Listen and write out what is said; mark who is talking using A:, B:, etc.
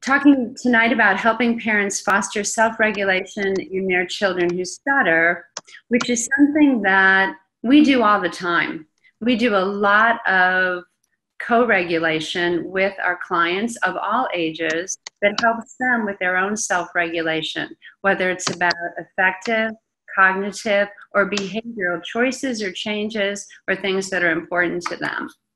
A: talking tonight about helping parents foster self-regulation in their children who stutter, which is something that we do all the time. We do a lot of co-regulation with our clients of all ages that helps them with their own self-regulation, whether it's about affective, cognitive, or behavioral choices or changes or things that are important to them.